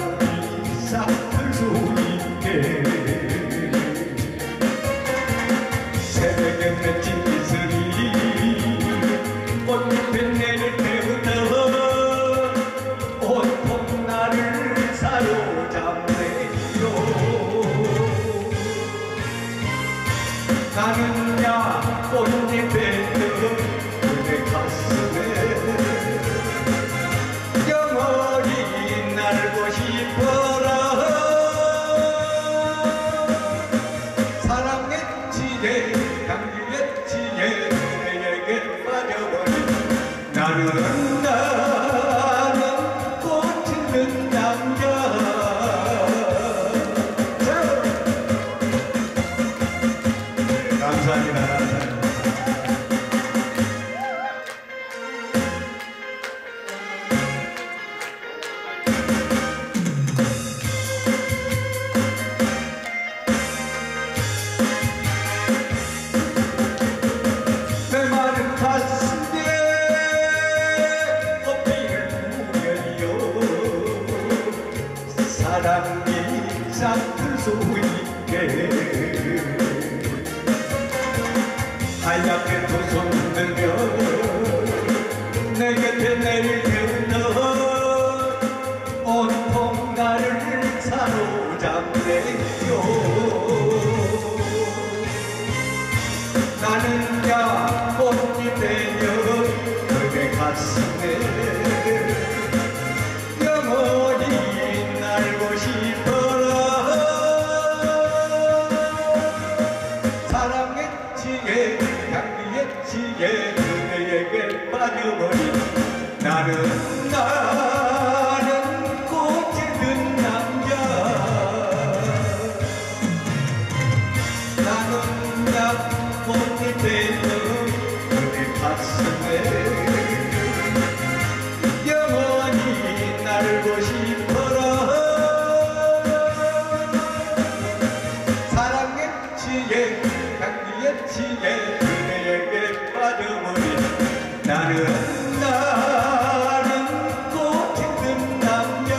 사랑이 싹틀 수 있게 새벽에 맺힌 이슬이 꽃잎에 내를 태우며 온통 나를 사로잡네요. 나는야 꽃잎에 넣은 그대 가슴에 영원히 날고 싶어라. 사랑했지에 향기했지에 그대에게 빠져버린 나는 꽃 있는 남자. 감사합니다. 내 마른 가슴에 꽃피를 부여요. 사랑이 싹틀 수 있게 하얗게 두 손 들며 내 곁에 내를 태우며 온통 나를 사로잡네요. 나는야 꽃잎 되어 그대 가슴에 영원히 날고 싶어라. 사랑했지에 향기했지에 그대에게 빠져버린 나는 꽃이 든 남자. 나는 꽃잎 되어 그대 가슴에 영원히 날고 싶어라. 사랑했지에 향기했지에 그대에게 빠져버린 나는 꽃이 든 남자.